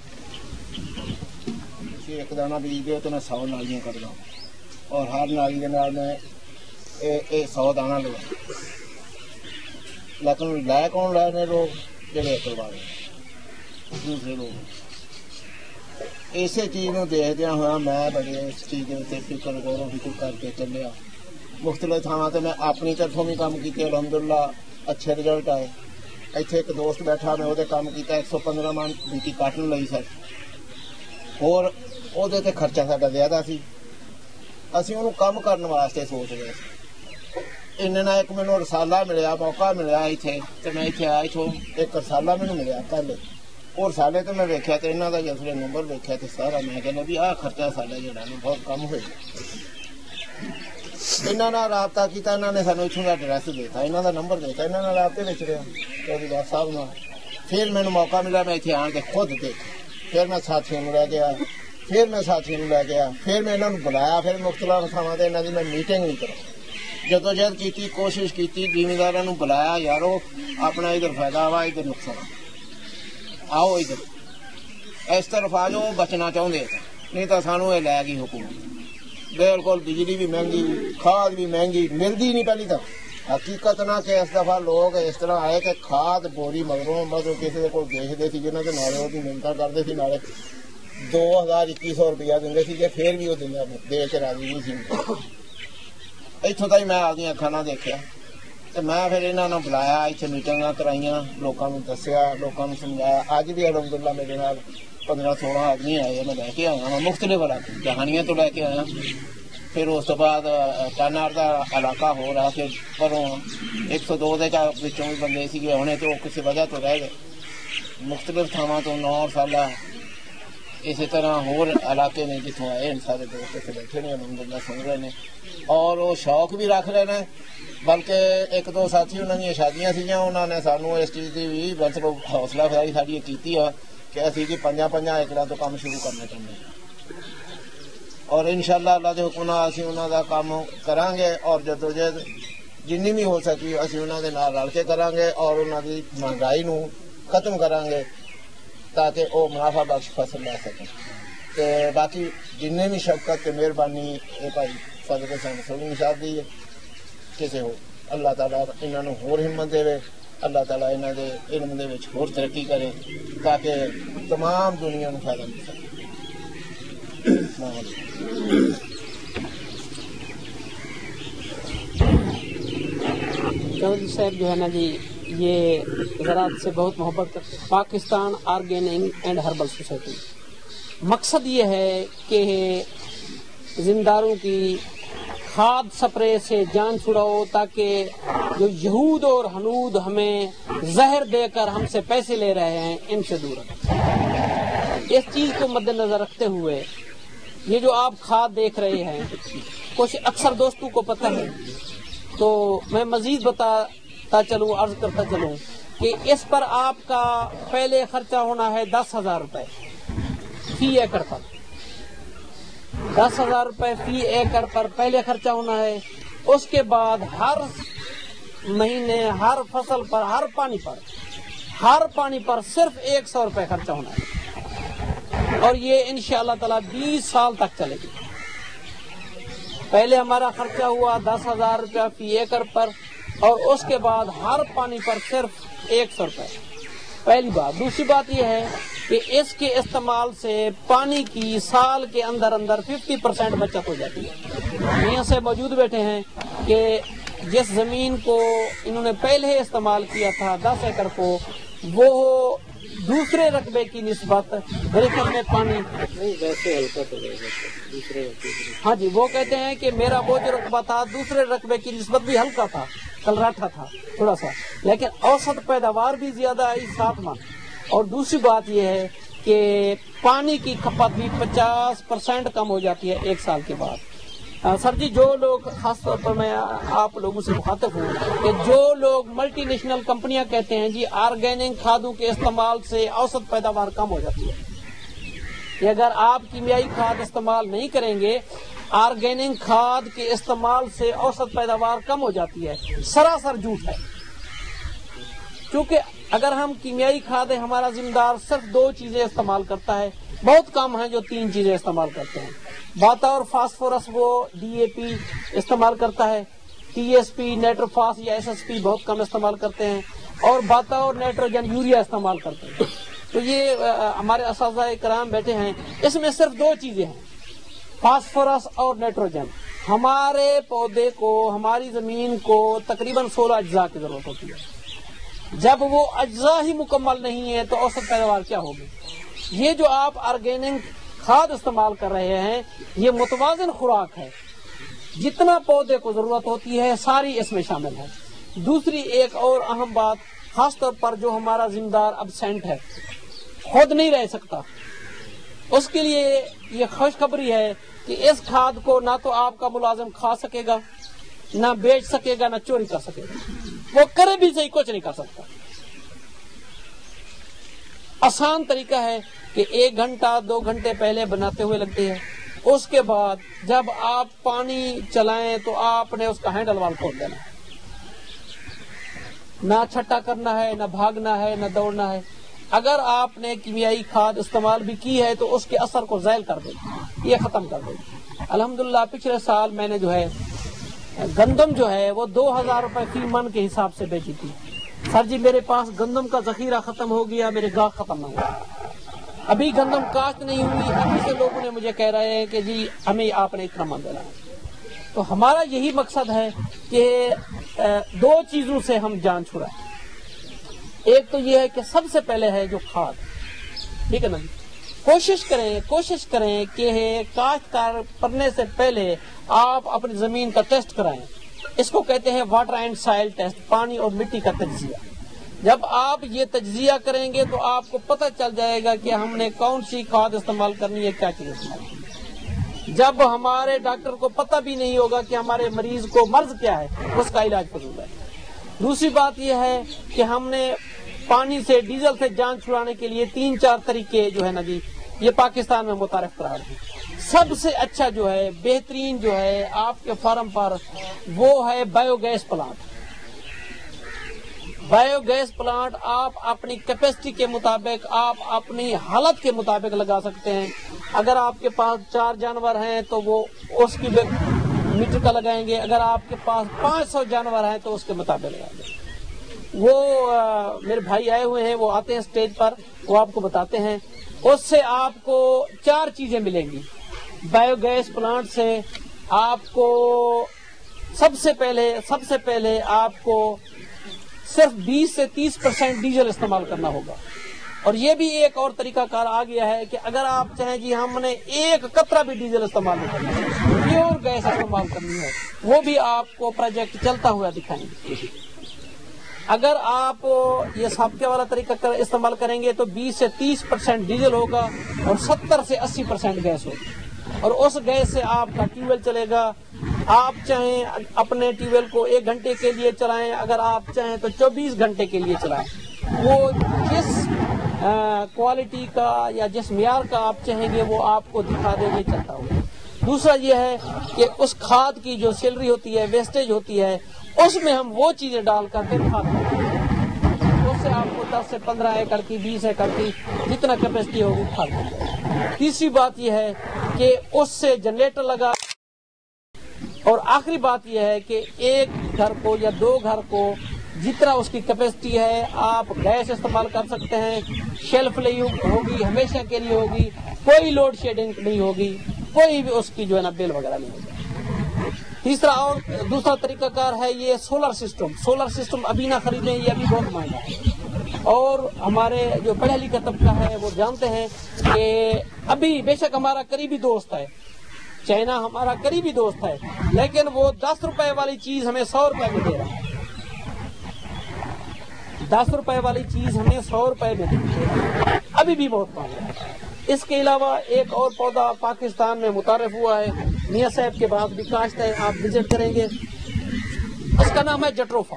एक दाना बीज दो तो मैं 100 नालियां कर दूँ, और हर नाली के नाल मैं 100 दाना लगा, लेकिन लै कौन लैने लोग, जेडे अकल वाले दूसरे लोग। इसे चीज़ को देखदे हुआ मैं बड़े इस चीज़ के उत्ते फिक्र गौर फिक्र करके चलिया। मुख्तलिफ थावां ते मैं अपनी तरफों भी काम किए, अलहमदुलिल्लाह अच्छे रिजल्ट आए। इत्थे एक दोस्त बैठा, मैं वो काम किया, 115 मन बीटी काटन लई सर, होर ਉਹਦੇ ਤੇ ਖਰਚਾ ਸਾਡਾ ਜ਼ਿਆਦਾ ਸੀ। ਅਸੀਂ ਉਹਨੂੰ ਕੰਮ ਕਰਨ ਵਾਸਤੇ ਸੋਚ ਰਹੇ ਸੀ। ਇੰਨੇ ਨਾਲ ਇੱਕ ਮੈਨੂੰ ਰਸਾਲਾ ਮਿਲਿਆ, ਮੌਕਾ ਮਿਲਿਆ ਇੱਥੇ, ਤੇ ਮੈਂ ਇੱਥੇ ਆਇਆ। ਇੱਥੋਂ ਇੱਕ ਰਸਾਲਾ ਮੈਨੂੰ ਮਿਲਿਆ ਪਹਿਲੇ, ਉਹ ਰਸਾਲੇ ਤੇ ਮੈਂ ਵੇਖਿਆ ਤੇ ਇਹਨਾਂ ਦਾ ਜਦੋਂ ਨੰਬਰ ਵੇਖਿਆ ਤੇ ਸਾਰਾ ਮੈਂ ਕਹਿੰਦਾ ਵੀ ਆਹ ਖਰਚਾ ਸਾਡਾ ਜਿਹੜਾ ਨਾ ਬਹੁਤ ਕੰਮ ਹੋਇਆ। ਇਹਨਾਂ ਨਾਲ ਰਾਬਤਾ ਕੀਤਾ, ਇਹਨਾਂ ਨੇ ਸਾਨੂੰ ਇੱਥੋਂ ਦਾ ਐਡਰੈਸ ਦਿੱਤਾ, ਇਹਨਾਂ ਦਾ ਨੰਬਰ ਦਿੱਤਾ, ਇਹਨਾਂ ਨਾਲ ਰਾਬਤੇ ਵਿੱਚ ਰਿਹਾ ਚੌਧਰੀ ਸਾਹਿਬ ਨਾਲ। ਫਿਰ ਮੈਨੂੰ ਮੌਕਾ ਮਿਲਿਆ, ਮੈਂ ਇੱਥੇ ਆਣ ਕੇ ਖੁਦ ਦੇਖਿਆ। ਫਿਰ ਮੈਂ ਸਾਥੀਆਂ ਨੂੰ ਲੈ ਗਿਆ, ਫਿਰ ਮੈਂ ਸਾਥੀਆਂ ਨੂੰ ਲੈ ਗਿਆ, ਫਿਰ ਮੈਂ ਇਹਨਾਂ ਨੂੰ ਬੁਲਾਇਆ, ਫਿਰ ਮੁਖਤਲਿਫ ਥਾਵਾਂ ਤੇ ਇਹਨਾਂ ਦੀ ਮੈਂ ਮੀਟਿੰਗ ਵੀ ਕਰਾਈ, ਜਦੋਜਹਿਦ ਕੀਤੀ, ਕੋਸ਼ਿਸ਼ ਕੀਤੀ, ਜ਼ਿਮੀਂਦਾਰਾਂ ਨੂੰ ਬੁਲਾਇਆ, ਯਾਰੋ ਆਪਣਾ ਇਧਰ ਫਾਇਦਾ ਵਾ, ਇਧਰ ਨੁਕਸਾਨ, ਆਓ ਇਧਰ ਇਸ ਤਰਫ ਆ ਜਾਓ, ਬਚਣਾ ਚਾਹੁੰਦੇ, ਨਹੀਂ ਤਾਂ ਸਾਨੂੰ ਇਹ ਲੈ ਗਈ ਹੁਕੂਮਤ। ਬਿਲਕੁਲ ਬਿਜਲੀ ਵੀ ਮਹਿੰਗੀ, ਖਾਦ ਵੀ ਮਹਿੰਗੀ, ਮਿਲਦੀ ਨਹੀਂ ਪਹਿਲੀ ਤਾਂ ਹਕੀਕਤ ਨਾ ਕਿ ਇਸ ਦਫਾ ਲੋਕ ਇਸ ਤਰ੍ਹਾਂ ਆਏ ਕਿ ਖਾਦ ਬੋਰੀ ਮਗਰੋਂ ਮਤਲਬ ਕਿਸੇ ਦੇ ਕੋਲ ਦੇਖਦੇ ਸੀ, ਜਿਹਨਾਂ ਦੇ ਨਾਲੇ ਉਹਦੀ ਮਿੰਨਤਾਂ ਕਰਦੇ ਸੀ, ਨਾਲੇ 2000-2100 ਰੁਪਇਆ ਦਿੰਦੇ ਸੀਗੇ, ਫਿਰ ਵੀ ਉਹ ਦੇ ਕੇ ਰਾਜ਼ੀ ਨਹੀਂ ਸੀ। ਇੱਥੋਂ ਤਾਈਂ ਮੈਂ ਆਪਦੀਆਂ ਅੱਖਾਂ ਨਾਲ ਦੇਖਿਆ ਤੇ ਮੈਂ ਫਿਰ ਇਹਨਾਂ ਨੂੰ ਬੁਲਾਇਆ, ਇੱਥੇ ਮੀਟਿੰਗਾਂ ਕਰਾਈਆਂ, ਲੋਕਾਂ ਨੂੰ ਦੱਸਿਆ, ਲੋਕਾਂ ਨੂੰ ਸਮਝਾਇਆ। ਅੱਜ ਵੀ ਅਲਹਮਦੁਲਿਲਾ ਮੇਰੇ ਨਾਲ 15-16 ਆਦਮੀ ਆਏ, ਮੈਂ ਲੈ ਕੇ ਆਇਆ, ਮੈਂ ਮੁਖਤਲਿਫ ਜਹਾਨੀਆਂ ਤੋਂ ਲੈ ਕੇ ਆਇਆ। ਫਿਰ ਉਸ ਤੋਂ ਬਾਅਦ ਟਾਨਾਰ ਦਾ ਇਲਾਕਾ ਹੋ ਰਿਹਾ ਕਿ ਪਰੋਂ 102 ਦੇ ਵਿੱਚੋਂ ਵੀ ਬੰਦੇ ਸੀਗੇ, ਹੁਣੇ ਤੇ ਉਹ ਕਿਸੇ ਵਜ੍ਹਾ ਤੋਂ ਰਹਿ ਗਏ। ਮੁਖਤਲਿਫ ਥਾਵਾਂ ਤੋਂ 9 ਸਾਲਾ ਇਸੇ ਤਰ੍ਹਾਂ ਹੋਰ ਇਲਾਕੇ ਨੇ ਜਿੱਥੋਂ ਆਏ ਸਾਰੇ ਦੋਸਤ ਇੱਥੇ ਬੈਠੇ ਨੇ, ਅਲਹਮਦੁਲਿਲਾ ਸੁਣ ਰਹੇ ਨੇ, ਔਰ ਉਹ ਸ਼ੌਕ ਵੀ ਰੱਖ ਰਹੇ ਨੇ। ਬਲਕਿ 1-2 ਸਾਥੀ ਉਹਨਾਂ ਦੀਆਂ ਸ਼ਾਦੀਆਂ ਸੀਗੀਆਂ, ਉਹਨਾਂ ਨੇ ਸਾਨੂੰ ਇਸ ਚੀਜ਼ ਦੀ ਵੀ ਮਤਲਬ ਹੌਸਲਾ ਅਫਜ਼ਾਈ ਸਾਡੀ ਕੀਤੀ ਆ ਕਿ ਅਸੀਂ ਜੀ 5-5 ਏਕੜਾਂ ਤੋਂ ਕੰਮ ਸ਼ੁਰੂ ਕਰਨਾ ਚਾਹੁੰਦੇ ਹਾਂ, ਔਰ ਇਨਸ਼ਾਅੱਲਾ ਅੱਲਾ ਦੇ ਹੁਕਮ ਨਾਲ ਅਸੀਂ ਉਹਨਾਂ ਦਾ ਕੰਮ ਕਰਾਂਗੇ, ਔਰ ਜਦੋਜਹਿਦ ਜਿੰਨੀ ਵੀ ਹੋ ਸਕੀ ਅਸੀਂ ਉਹਨਾਂ ਦੇ ਨਾਲ ਰਲ ਕੇ ਕਰਾਂਗੇ, ਔਰ ਉਹਨਾਂ ਦੀ ਮਹਿੰਗਾਈ ਨੂੰ ਖਤਮ ਕਰਾਂਗੇ ਤਾकि वो मुनाफा बख्श फसल लै सकें। तो बाकी जिन्ने भी शफकत ते मेहरबानी ये भाई फजल सोनी साहब दी है, किसी हो अल्लाह ताला इन्होंने होर हिम्मत देवे, अल्लाह ताला इन्हों के इल्म दे विच होर तरक्की करे ताकि तमाम दुनिया को फायदा मिल सके। चौधरी साहब जो है ना जी, ये ज़राअत से बहुत मोहब्बत करते हैं। Pakistan organic and herbal society, मकसद ये है कि जिम्मेदारों की खाद स्प्रे से जान छुड़ाओ, ताकि जो यहूद और हनूद हमें जहर देकर हमसे पैसे ले रहे हैं, इनसे दूर रखें। इस चीज़ को मद्देनजर रखते हुए ये जो आप खाद देख रहे हैं, कुछ अक्सर दोस्तों को पता है, तो मैं मजीद बताता चलूँ, अर्ज करता चलूँ कि इस पर आपका पहले खर्चा होना है 10,000 रुपये फी एकड़ पर। 10,000 रुपये फी एकड़ पर पहले खर्चा होना है। उसके बाद हर महीने हर फसल पर, हर पानी पर सिर्फ 100 रुपये खर्चा होना है, और ये इंशाअल्लाह ताला 20 साल तक चलेगी। पहले हमारा खर्चा हुआ 10,000 रुपया फी एकड़ पर, और उसके बाद हर पानी पर सिर्फ 100 रुपये। पहली बात। दूसरी बात यह है कि इसके इस्तेमाल से पानी की साल के अंदर अंदर 50% बचत हो जाती है। यहाँ से मौजूद बैठे हैं कि जिस जमीन को इन्होंने पहले इस्तेमाल किया था 10 एकड़ को, वो दूसरे रकबे की निस्बत मेरे ख्याल में पानी नहीं, वैसे हल्का तो दूसरे। हाँ जी, वो कहते हैं कि मेरा वो जो रकबा था दूसरे रकबे की निस्बत भी हल्का था, कलराठा था थोड़ा सा, लेकिन औसत पैदावार भी ज्यादा आई 7 मन। और दूसरी बात यह है कि पानी की खपत भी 50% कम हो जाती है 1 साल के बाद। सर जी, जो लोग, खासतौर पर मैं आप लोगों से मुखातिब हूँ कि जो लोग मल्टीनेशनल कंपनियां कहते हैं जी ऑर्गेनिक खादों के इस्तेमाल से औसत पैदावार कम हो जाती है, कि अगर आप कीमियाई खाद इस्तेमाल नहीं करेंगे, ऑर्गेनिक खाद के इस्तेमाल से औसत पैदावार कम हो जाती है, सरासर झूठ है। क्योंकि अगर हम कीमियाई खाद है, हमारा जिम्मेदार सिर्फ 2 चीजें इस्तेमाल करता है, बहुत कम है जो 3 चीजें इस्तेमाल करते हैं। बाताउर फास्फोरस वो DAP इस्तेमाल करता है, TSP नाइट्रोफास या SSP बहुत कम इस्तेमाल करते हैं, और बाताउर नाइट्रोजन यूरिया इस्तेमाल करते हैं। तो ये हमारे असातिज़ा कराम बैठे हैं, इसमें सिर्फ 2 चीजें हैं, फास्फोरस और नाइट्रोजन। हमारे पौधे को, हमारी जमीन को तकरीबन 16 अज्जा की जरूरत होती है। जब वो अज्जा ही मुकम्मल नहीं है तो औसत पैदावार क्या होगी? ये जो आप ऑर्गेनिक खाद इस्तेमाल कर रहे हैं, ये मुतवाज़िन खुराक है, जितना पौधे को जरूरत होती है सारी इसमें शामिल है। दूसरी एक और अहम बात, खासतौर पर जो हमारा जिम्मेदार अब्सेंट है, खुद नहीं रह सकता, उसके लिए ये खुशखबरी है कि इस खाद को ना तो आपका मुलाजिम खा सकेगा, ना बेच सकेगा, ना चोरी कर सकेगा। वो करे भी सही, कुछ नहीं कर सकता। आसान तरीका है कि 1 घंटा 2 घंटे पहले बनाते हुए लगते हैं, उसके बाद जब आप पानी चलाएं तो आपने उसका हैंडल वाल खोल देना है, ना छट्टा करना है, ना भागना है, ना दौड़ना है। अगर आपने कीमियाई खाद इस्तेमाल भी की है तो उसके असर को ज़ायल कर देगी, ये खत्म कर देगी। अल्हम्दुलिल्लाह पिछले साल मैंने जो है गंदम जो है वो 2000 रुपए फी मन के हिसाब से बेची थी। सर जी, मेरे पास गंदम का जखीरा खत्म हो गया, मेरे गाहक खत्म ना हुआ, अभी गंदम काश्त नहीं हुई, अभी से लोगों ने मुझे कह रहे हैं कि जी हमें आपने इतना मन देना है। तो हमारा यही मकसद है कि 2 चीजों से हम जान छुड़ाएं। एक तो ये है कि सबसे पहले है जो खाद, ठीक है ना, कोशिश करें कि काश्तकार करने से पहले आप अपनी जमीन का टेस्ट कराएं। इसको कहते हैं वाटर एंड सॉइल टेस्ट, पानी और मिट्टी का तज्जिया। जब आप ये तज्जिया करेंगे तो आपको पता चल जाएगा कि हमने कौन सी खाद इस्तेमाल करनी है, क्या चीज इस्तेमाल। जब हमारे डॉक्टर को पता भी नहीं होगा कि हमारे मरीज को मर्ज क्या है, उसका इलाज फजूल है। दूसरी बात यह है कि हमने पानी से, डीजल से जान छुड़ाने के लिए 3-4 तरीके जो है ना जी, ये पाकिस्तान में मुतारिफ करार है। सबसे अच्छा जो है, बेहतरीन जो है आपके फार्म पर, वो है बायोगैस प्लांट। बायोगैस प्लांट आप अपनी कैपेसिटी के मुताबिक, आप अपनी हालत के मुताबिक लगा सकते हैं। अगर आपके पास 4 जानवर हैं तो वो उसकी मीटर का लगाएंगे, अगर आपके पास 500 जानवर हैं तो उसके मुताबिक लगाएंगे। वो मेरे भाई आए हुए हैं, वो आते हैं स्टेज पर, वो आपको बताते हैं। उससे आपको 4 चीजें मिलेंगी। बायोगैस प्लांट से आपको سب سے پہلے آپ کو صرف 20 سے 30% ڈیزل استعمال کرنا ہوگا. اور یہ بھی ایک اور طریقہ کار آ گیا ہے کہ اگر آپ چاہیں جی ہم نے ایک قطرہ بھی ڈیزل استعمال نہیں کرنا، پیور گیس استعمال کرنی ہے، وہ بھی آپ کو پروجیکٹ چلتا ہوا دکھائیں گے. اگر آپ یہ سابقے والا طریقہ استعمال کریں گے تو 20 سے 30% ڈیزل ہوگا اور 70 سے 80% گیس ہوگی. اور اس گیس سے آپ کا ٹیوب ویل چلے گا. آپ چاہیں اپنے ٹیوب ویل کو 1 گھنٹے کے لیے چلائیں، اگر آپ چاہیں تو 24 گھنٹے کے لیے چلائیں. وہ جس کوالٹی کا یا جس معیار کا آپ چاہیں گے وہ آپ کو دکھا دیں گے چلتا ہوگا. دوسرا یہ ہے کہ اس کھاد کی جو سیلری ہوتی ہے، ویسٹیج ہوتی ہے، اس میں ہم وہ چیزیں ڈال کر کے کھاد کرتے ہیں. اس سے آپ کو 10 سے 15 ایکڑ کی 20 ایکڑ کی جتنا کیپیسٹی ہوگی کھاد کرتے ہیں. تیسری بات یہ ہے کہ اس سے جنریٹر لگا. اور آخری بات یہ ہے کہ 1 گھر کو یا 2 گھر کو جتنا اس کی کیپیسٹی ہے آپ گیس استعمال کر سکتے ہیں. شیلف لائف ہوگی، ہمیشہ کے لیے ہوگی، کوئی لوڈ شیڈنگ نہیں ہوگی، کوئی بھی اس کی جو ہے نا بل وغیرہ نہیں ہوگا. تیسرا اور دوسرا طریقہ کار ہے یہ سولر سسٹم ابھی نہ خریدیں، یہ ابھی بہت مہنگا ہے. اور ہمارے جو پڑھے لکھے طبقہ ہے وہ جانتے ہیں کہ ابھی بے شک ہمارا قریبی دوست ہے چائنا، ہمارا قریبی دوست ہے، لیکن وہ 10 روپے والی چیز ہمیں 100 روپے میں دے رہا ہے. 10 روپے والی چیز ہمیں 100 روپے میں دے رہا ہے، ابھی بھی بہت مہنگا ہے. اس کے علاوہ ایک اور پودا پاکستان میں متعارف ہوا ہے، میاں صاحب کے بعد بھی کاشت ہے، آپ وزٹ کریں گے. اس کا نام ہے جٹروفا.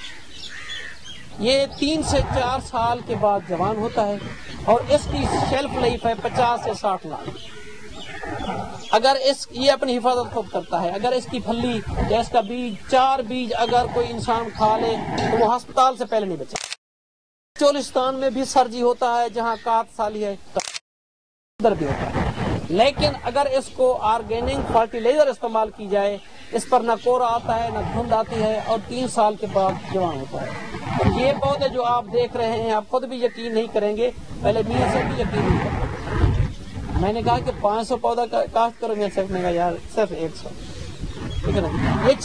یہ 3 سے 4 سال کے بعد جوان ہوتا ہے اور اس کی شیلف لائف ہے 50 سے 60 لاکھ. اگر یہ اپنی حفاظت خود کرتا ہے. اگر اس کی پھلی یا اس کا بیج 4 بیج اگر کوئی انسان کھا لے تو وہ ہسپتال سے پہلے نہیں بچے. چولستان میں بھی سرجی ہوتا ہے جہاں کات سالی ہے ادھر بھی ہوتا ہے. لیکن اگر اس کو آرگینک فرٹیلائزر استعمال کی جائے اس پر نہ کورا آتا ہے نہ دھند آتی ہے اور 3 سال کے بعد جوان ہوتا ہے. یہ پودے جو آپ دیکھ رہے ہیں آپ خود بھی یقین نہیں کریں گے، پہلے میاں سے بھی یقین نہیں کریں. میں نے کہا کہ 500 پودا کاشت کرو، میاں صاحب نے کہا یار صرف 100. ٹھیک ہے نا، یہ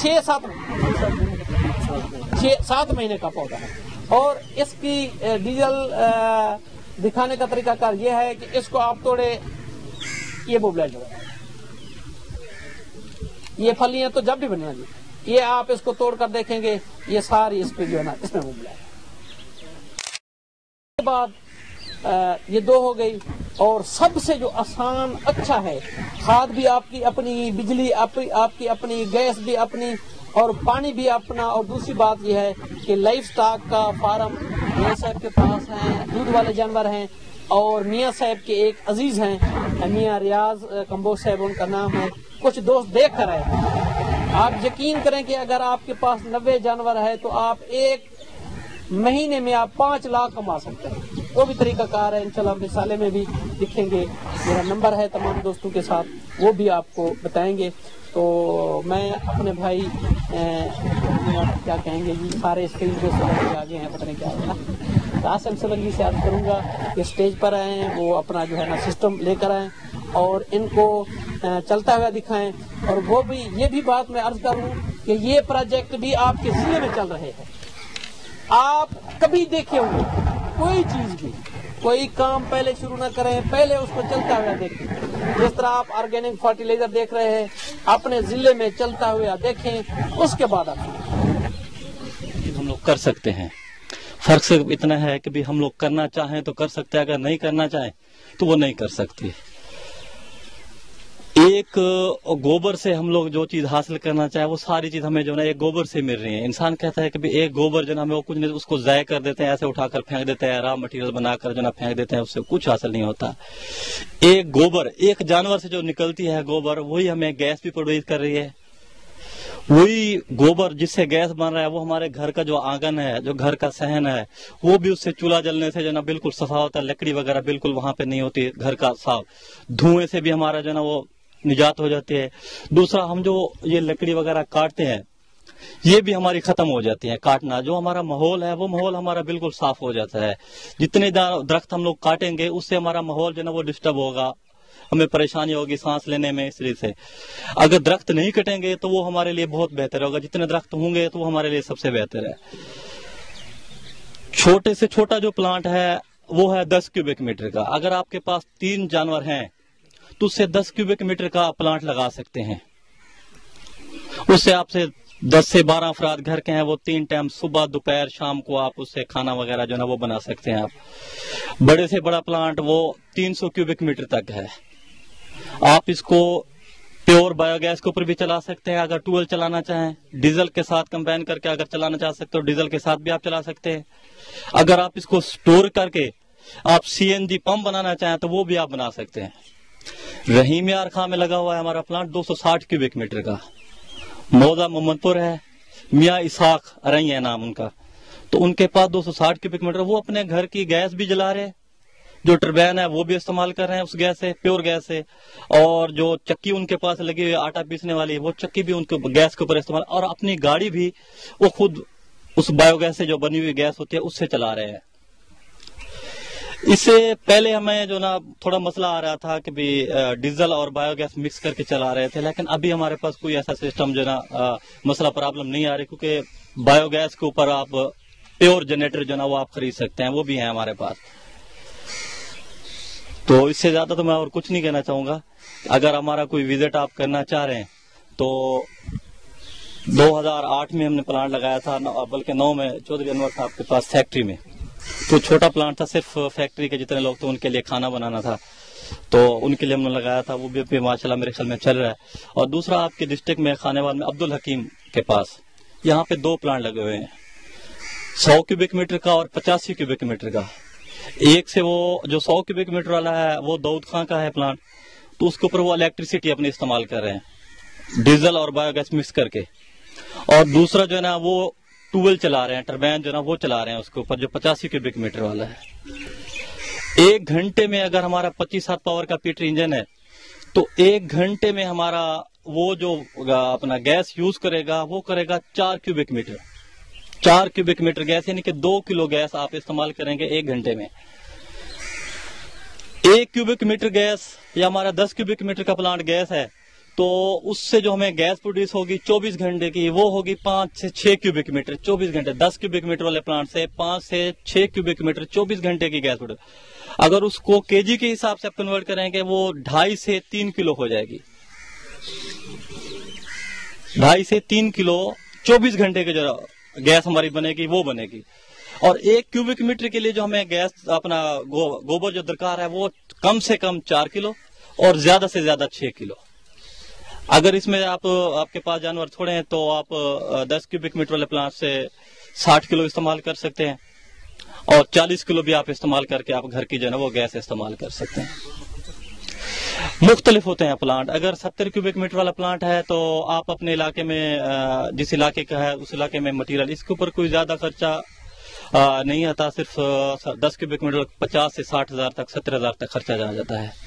6-7 مہینے کا پودا ہے. اور اس کی ڈیزل دکھانے کا طریقہ کار یہ ہے کہ اس کو آپ توڑے، یہ بوبلائٹ جو ہے، یہ پھلیاں تو جب بھی بننا جی، یہ آپ اس کو توڑ کر دیکھیں گے یہ ساری اس پہ جو ہے نا اس میں بوبلائٹ. اس کے بعد یہ 2 ہو گئی. اور سب سے جو آسان اچھا ہے، کھاد بھی آپ کی اپنی، بجلی آپ کی اپنی، گیس بھی اپنی اور پانی بھی اپنا. اور دوسری بات یہ ہے کہ لائف سٹاک کا فارم میاں صاحب کے پاس ہیں، دودھ والے جانور ہیں. اور میاں صاحب کے ایک عزیز ہیں میاں ریاض کمبوج صاحب ان کا نام ہے، کچھ دوست دیکھ کر آئے. آپ یقین کریں کہ اگر آپ کے پاس 90 جانور ہے تو آپ 1 مہینے میں آپ 5 لاکھ کما سکتے ہیں. وہ بھی طریقہ کار ہے، انشاءاللہ رسالے میں بھی لکھیں گے. میرا نمبر ہے تمام دوستوں کے ساتھ، وہ بھی آپ کو بتائیں گے. تو میں اپنے بھائی کیا کہیں گے جی، سارے اسکرین پہ آگے ہیں، پتہ نہیں کیا ہوگا، قاسم سلنگی سے عرض کروں گا کہ اسٹیج پر آئیں، وہ اپنا جو ہے نا سسٹم لے کر آئیں اور ان کو چلتا ہوا دکھائیں. اور وہ بھی یہ بھی بات میں عرض کروں کہ یہ پروجیکٹ بھی آپ کے ضلع میں چل رہے ہیں. آپ کبھی دیکھے ہوں گے کوئی چیز بھی، کوئی کام پہلے شروع نہ کریں، پہلے اس کو چلتا ہوا دیکھیں. جس طرح آپ آرگینک فرٹیلائزر دیکھ رہے ہیں، اپنے ضلع میں چلتا ہوا دیکھیں، اس کے بعد آپ ہم لوگ کر سکتے ہیں. فرق صرف اتنا ہے کہ بھی ہم لوگ کرنا چاہیں تو کر سکتے ہیں، اگر نہیں کرنا چاہیں تو وہ نہیں کر سکتے. ایک گوبر سے ہم لوگ جو چیز حاصل کرنا چاہیں وہ ساری چیز ہمیں جو ہے ایک گوبر سے مل رہی ہے. انسان کہتا ہے کہ بھی ایک گوبر جو ہے ہمیں وہ کچھ نہیں، اس کو ضائع کر دیتے ہیں، ایسے اٹھا کر پھینک دیتے ہیں، را مٹیریل بنا کر جو ہے پھینک دیتے ہیں، اس سے کچھ حاصل نہیں ہوتا. ایک گوبر، ایک جانور سے جو نکلتی ہے گوبر، وہی ہمیں گیس بھی پروڈیوس کر رہی ہے. وہی گوبر جس سے گیس بن رہا ہے وہ ہمارے گھر کا جو آنگن ہے، جو گھر کا صحن ہے، وہ بھی اس سے چولہا جلنے سے جو ہے بالکل صفا ہوتا ہے. لکڑی وغیرہ بالکل وہاں پہ نہیں ہوتی، گھر کا صاف. دھوئیں سے بھی ہمارا جو ہے وہ نجات ہو جاتی ہے. دوسرا، ہم جو یہ لکڑی وغیرہ کاٹتے ہیں یہ بھی ہماری ختم ہو جاتی ہے کاٹنا. جو ہمارا ماحول ہے وہ ماحول ہمارا بالکل صاف ہو جاتا ہے. جتنے درخت ہم لوگ کاٹیں گے اس سے ہمارا ماحول جو ہے وہ ڈسٹرب ہوگا. हमें परेशानी होगी सांस लेने में। इसलिए से अगर दरख्त नहीं कटेंगे तो वो हमारे लिए बहुत बेहतर होगा, जितने दरख्त होंगे तो वो हमारे लिए सबसे बेहतर है। छोटे से छोटा जो प्लांट है वो है 10 क्यूबिक मीटर का। अगर आपके पास 3 जानवर हैं तो उससे 10 क्यूबिक मीटर का प्लांट लगा सकते हैं। उससे आपसे 10 से 12 अफराद घर के हैं, वो 3 टाइम सुबह दोपहर शाम को आप उससे खाना वगैरह जो है ना वो बना सकते हैं आप। बड़े से बड़ा प्लांट वो 300 क्यूबिक मीटर तक है। आप इसको प्योर बायोगैस के ऊपर भी चला सकते हैं, अगर ट्यूबवेल चलाना चाहें, डीजल के साथ कंबाइन करके अगर चलाना चाह सकते हो डीजल के साथ भी आप चला सकते हैं। अगर आप इसको स्टोर करके आप सीएनजी पंप बनाना चाहें तो वो भी आप बना सकते हैं। रहीम यार खां में लगा हुआ है हमारा प्लांट 260 क्यूबिक मीटर का। मौजा मोहम्मदपुर है, मियाँ इसाक अरई है नाम उनका, तो उनके पास 260 क्यूबिक मीटर। वो अपने घर की गैस भी जला रहे, जो टर्बाइन है वो भी इस्तेमाल कर रहे हैं उस गैस से, प्योर गैस से। और जो चक्की उनके पास लगी हुई है आटा पीसने वाली, वो चक्की भी उनको गैस के ऊपर इस्तेमाल, और अपनी गाड़ी भी वो खुद उस बायोगैस से जो बनी हुई गैस होती है उससे चला रहे हैं। इससे पहले हमें जो ना थोड़ा मसला आ रहा था कि भी डीजल और बायोगैस मिक्स करके चला रहे थे, लेकिन अभी हमारे पास कोई ऐसा सिस्टम जो ना मसला प्रॉब्लम नहीं आ रही, क्योंकि बायोगैस के ऊपर आप प्योर जनरेटर जो ना वो आप खरीद सकते हैं, वो भी है हमारे पास। तो इससे ज्यादा तो मैं और कुछ नहीं कहना चाहूंगा। अगर हमारा कोई विजिट आप करना चाह रहे हैं तो 2008 में हमने प्लांट लगाया था, बल्कि 9 में चौधरी अनवर साहब के पास फैक्ट्री में। तो छोटा प्लांट था, सिर्फ फैक्ट्री के जितने लोग थे उनके लिए खाना बनाना था, तो उनके लिए हमने लगाया था। वो भी माशाल्लाह मेरे ख्याल में चल रहा है। और दूसरा आपके डिस्ट्रिक्ट में खानेवाल में अब्दुल हकीम के पास यहाँ पे 2 प्लांट लगे हुए हैं, 100 क्यूबिक मीटर का और 85 क्यूबिक मीटर का। एक से वो जो 100 क्यूबिक मीटर वाला है वो दाऊद खां का है प्लांट, तो उसके ऊपर वो इलेक्ट्रिसिटी अपनी इस्तेमाल कर रहे हैं डीजल और बायोगैस मिक्स करके। और दूसरा जो है ना वो ट्यूबवेल चला रहे हैं, टर्बाइन जो ना वो चला रहे हैं उसके ऊपर, जो 85 क्यूबिक मीटर वाला है। 1 घंटे में अगर हमारा 25 हाथ पावर का पीटर इंजन है तो 1 घंटे में हमारा वो जो अपना गैस यूज करेगा वो करेगा 4 cubic metre. 4 cubic metre gas यानी कि 2 किलो गैस आप इस्तेमाल करेंगे 1 घंटे में। 1 क्यूबिक मीटर गैस या हमारा 10 क्यूबिक मीटर का प्लांट गैस है तो उससे जो हमें गैस प्रोड्यूस होगी 24 घंटे की, वो होगी 5 से 6 क्यूबिक मीटर 24 घंटे। 10 क्यूबिक मीटर वाले प्लांट से 5 से 6 क्यूबिक मीटर 24 घंटे की गैस प्रोड्यूस। अगर उसको केजी के हिसाब से आप कन्वर्ट करेंगे वो 2.5 से 3 किलो हो जाएगी। 2.5 से 3 किलो 24 घंटे की जो गैस हमारी बनेगी वो बनेगी। और 1 क्यूबिक मीटर के लिए जो हमें गैस अपना गोबर जो दरकार है वो कम से कम 4 किलो और ज्यादा से ज्यादा 6 किलो। अगर इसमें आपके पास जानवर थोड़े हैं तो आप 10 क्यूबिक मीटर वाले प्लांट से 60 किलो इस्तेमाल कर सकते हैं, और 40 किलो भी आप इस्तेमाल करके आप घर की जो है वो गैस इस्तेमाल कर सकते हैं। मुख्तलिफ होते हैं प्लांट। अगर 70 क्यूबिक मीटर वाला प्लांट है तो आप अपने इलाके में जिस इलाके का है उस इलाके में मटीरियल, इसके ऊपर कोई ज्यादा खर्चा नहीं आता, सिर्फ 10 क्यूबिक मीटर 50 से 60 हजार तक 70 हजार तक खर्चा जा जाता है।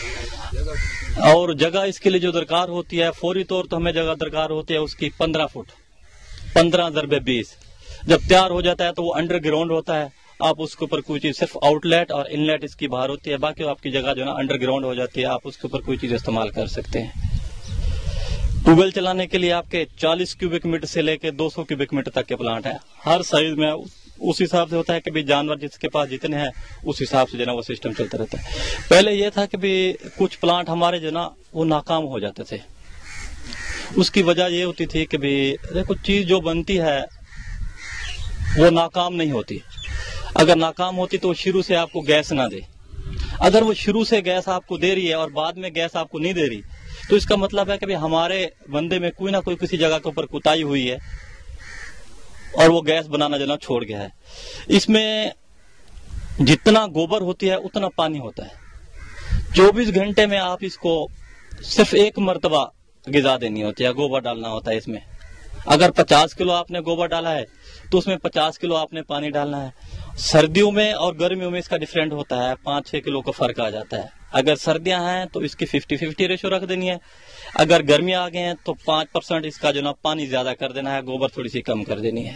और जगह इसके लिए जो दरकार होती है फौरी तौर तो हमें जगह दरकार होती है उसकी 15 फुट 15x20। जब तैयार हो जाता है तो वो अंडरग्राउंड होता है, आप उसके ऊपर कोई चीज सिर्फ आउटलेट और इनलेट इसकी बाहर होती है, बाकी आपकी जगह जो है ना अंडरग्राउंड हो जाती है, आप उसके ऊपर कोई चीज इस्तेमाल कर सकते हैं। ट्यूबवेल चलाने के लिए आपके 40 क्यूबिक मीटर से लेके 200 क्यूबिक मीटर तक के प्लांट है। हर साइज में उस हिसाब से होता है कि भी जानवर जिसके पास जितने हैं उस हिसाब से जो ना वो सिस्टम चलता रहता है। पहले ये था कि भी कुछ प्लांट हमारे जो ना वो नाकाम हो जाते थे। उसकी वजह ये होती थी कि भी देखो चीज जो बनती है वो नाकाम नहीं होती। अगर नाकाम होती तो शुरू से आपको गैस ना दे। अगर वो शुरू से गैस आपको दे रही है और बाद में गैस आपको नहीं दे रही तो इसका मतलब है कि हमारे बंदे में कोई ना कोई किसी जगह के ऊपर कुताही हुई है और वो गैस बनाना जो ना छोड़ गया है। इसमें जितना गोबर होती है उतना पानी होता है। 24 घंटे में आप इसको सिर्फ 1 मरतबा गिजा देनी होती है, गोबर डालना होता है इसमें। अगर 50 किलो आपने गोबर डाला है तो उसमें 50 किलो आपने पानी डालना है। सर्दियों में और गर्मियों में इसका डिफरेंट होता है, 5-6 किलो का फर्क आ जाता है। अगर सर्दियां हैं तो इसकी 50-50 रेशो रख देनी है। अगर गर्मियां आ गए हैं तो 5% इसका जो ना पानी ज्यादा कर देना है, गोबर थोड़ी सी कम कर देनी है।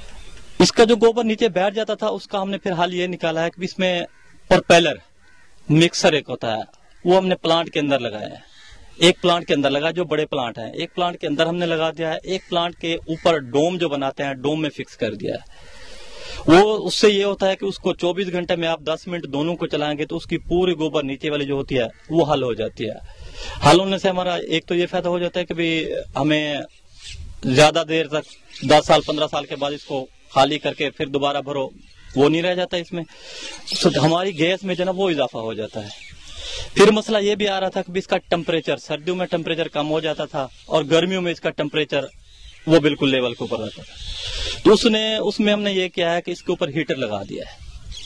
इसका जो गोबर नीचे बैठ जाता था उसका हमने फिर हाल ये निकाला है कि इसमें प्रोपेलर मिक्सर एक होता है, वो हमने प्लांट के अंदर लगाया है। एक प्लांट के अंदर लगा, जो बड़े प्लांट हैं, एक प्लांट के अंदर हमने लगा दिया है, एक प्लांट के ऊपर डोम जो बनाते हैं, डोम में फिक्स कर दिया है। वो उससे ये होता है कि उसको 24 घंटे में आप 10 मिनट दोनों को चलाएंगे तो उसकी पूरी गोबर नीचे वाली जो होती है वो हल हो जाती है। हल होने से हमारा एक तो ये फायदा हो जाता है कि भाई हमें ज्यादा देर तक 10 साल 15 साल के बाद इसको खाली करके फिर दोबारा भरो, वो नहीं रह जाता इसमें। तो हमारी गैस में जो ना वो इजाफा हो जाता है। फिर मसला ये भी आ रहा था कि इसका टेम्परेचर, सर्दियों में टेम्परेचर कम हो जाता था और गर्मियों में इसका टेम्परेचर वो बिल्कुल लेवल के ऊपर रहता था। तो उसमें हमने ये किया है कि इसके ऊपर हीटर लगा दिया है।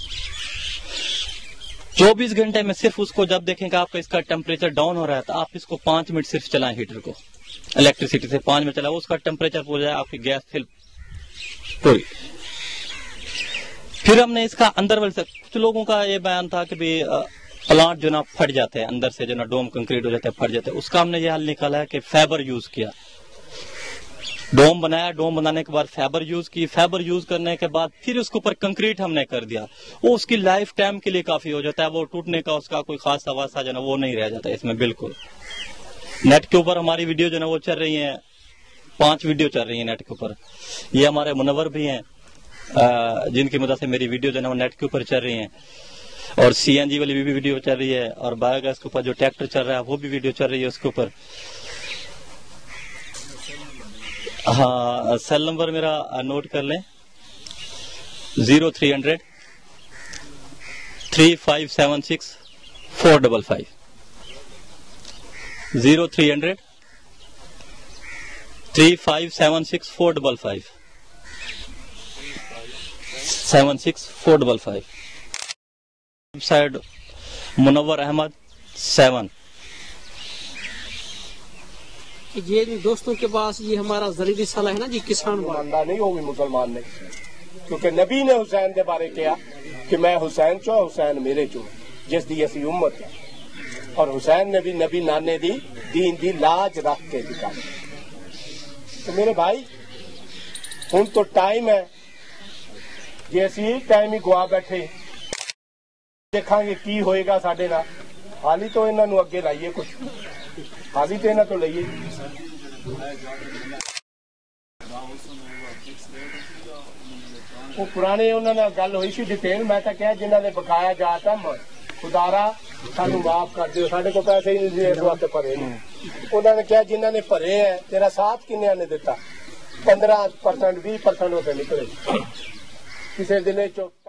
24 घंटे में सिर्फ उसको जब देखेंगे आपका इसका टेम्परेचर डाउन हो रहा है तो आप इसको 5 मिनट सिर्फ चलाएं हीटर को, इलेक्ट्रिसिटी से 5 मिनट चलाओ, उसका टेम्परेचर पूरा जाए, आपकी गैस फिल पूरी। फिर हमने इसका अंदर वाले से, कुछ लोगों का ये बयान था कि भाई प्लांट जो ना फट जाते हैं, अंदर से जो ना डोम कंक्रीट हो जाते हैं, फट जाते हैं। उसका हमने ये हल निकाला है कि फाइबर यूज किया, डोम बनाया, डोम बनाने के बाद फाइबर यूज की, फाइबर यूज करने के बाद फिर उसके ऊपर कंक्रीट हमने कर दिया। वो उसकी लाइफ टाइम के लिए काफी हो जाता है, वो टूटने का उसका कोई खास आवासा जो ना वो नहीं रह जाता इसमें बिल्कुल। नेट के ऊपर हमारी वीडियो जो ना वो चल रही है, 5 वीडियो चल रही है नेट के ऊपर। ये हमारे मुनव्वर भी हैं जिनकी मदद से मेरी वीडियो जो है वो नेट के ऊपर चल रही है, और CNG वाली भी वीडियो चल रही है, और बायोगैस के ऊपर जो ट्रैक्टर चल रहा है वो भी वीडियो चल रही है उसके ऊपर। हाँ, सेल नंबर मेरा नोट कर लें, 0300 3576 455, 0300 3576 455, 76 455। वेबसाइट मुनव्वर अहमद 7। ये दोस्तों के पास ये हमारा जरूरी सलाह है ना जी, किसान ईमानदार नहीं, वो भी मुसलमान नहीं, क्योंकि नबी ने हुसैन के बारे किया कि मैं हुसैन चो, हुसैन मेरे चो, जिस दी असी उम्मत है। और हुसैन ने भी नबी नाने दी दीन दी लाज रख के दिखाई। तो मेरे भाई हुण तो टाइम है, जे असी टाइम ही गुआ बैठे, देखांगे की होएगा साडे नाल। हाली तो इन्हां नूं अगे लाइए, कुछ हाली तो इन्हां तो लईए। वो पुराने उन्हां नाल गल होई सी डिटेल, मैं तो कहा जिन्हां ने बकाया जात है खुदारा सानू माफ कर दिओ, साडे को पैसे ही नहीं इस वास्ते भरे नहीं। उन्होंने कहा जिन्हां ने भरे है, तेरा साथ किन्ने ने दिता? 15% 20% होते निकले किसी दिन।